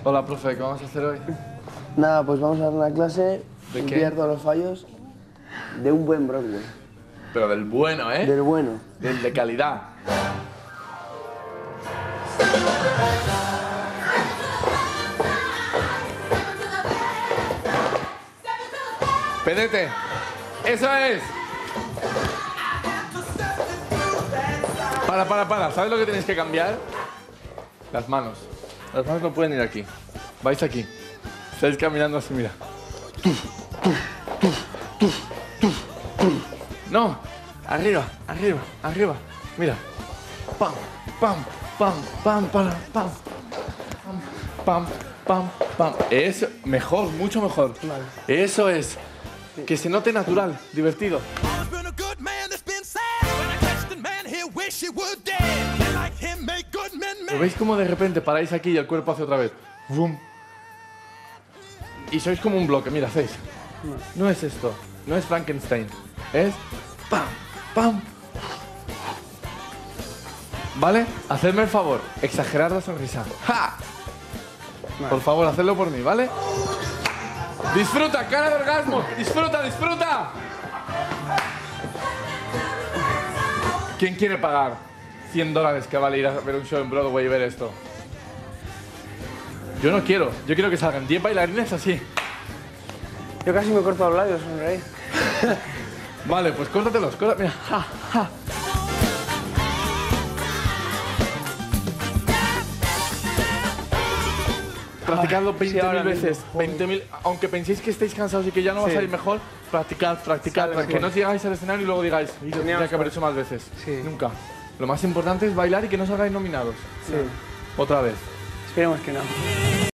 Hola, profe, ¿qué vamos a hacer hoy? Nada, pues vamos a dar una clase ¿De qué? limpiar todos los fallos de un buen Broadway. Pero del bueno, ¿eh? Del bueno. Del de calidad. Pedete. ¡Eso es! Para. ¿Sabes lo que tenéis que cambiar? Las manos. Las manos no pueden ir aquí. Vais aquí. Estáis caminando así, mira. No. Arriba. Mira. Pam, pam, pam, pam, pam, pam. Pam, pam, pam. Eso, mejor, mucho mejor. Vale. Eso es. Que se note natural, divertido. ¿Lo veis como de repente paráis aquí y el cuerpo hace otra vez? ¡Bum! Y sois como un bloque, mira, hacéis. No es esto, no es Frankenstein. Es ¡pam! ¡Pam! ¿Vale? Hacedme el favor, exagerar la sonrisa. ¡Ja! Vale. Por favor, hacedlo por mí, ¿vale? ¡Disfruta, cara de orgasmo! ¡Disfruta! ¿Quién quiere pagar $100 que vale ir a ver un show en Broadway y ver esto? Yo no quiero. Yo quiero que salgan 10 bailarines así. Yo casi me corto los labios, sonreír. Vale, pues córtatelos. Mira. Ja, ja. Practicadlo 20.000 veces. 20.000. Aunque penséis que estáis cansados y que ya no va a salir mejor, practicad. Que no llegáis al escenario y luego digáis, tendría que haber hecho más veces. Sí. Nunca. Lo más importante es bailar y que no salgáis nominados. Sí. Otra vez. Esperemos que no.